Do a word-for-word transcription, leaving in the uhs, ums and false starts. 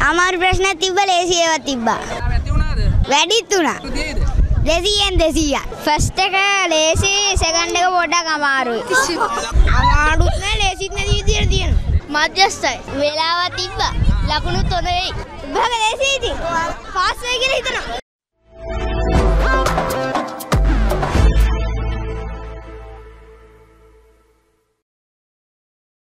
අමාරු ප්‍රශ්නයක් තිබ්බා ලේසි ඒවා තිබ්බා. වැටි වුණාද? වැඩිත් වුණා. දෙයිද? දෙසියෙන් දෙසියක්. ෆස්ට් එක ලේසි සෙකන්ඩ් එක පොඩ්ඩක් අමාරුයි. අමාරුත් නෑ ලේසිත් නැති විදියට තියෙනවා. මධ්‍යස්ථයි. වෙලාවක් තිබ්බා. ලකුණුත් හොඳ වෙයි. උඹගේ ලේසි ඉතින්. පාස් වෙයි කියලා හිතනවා.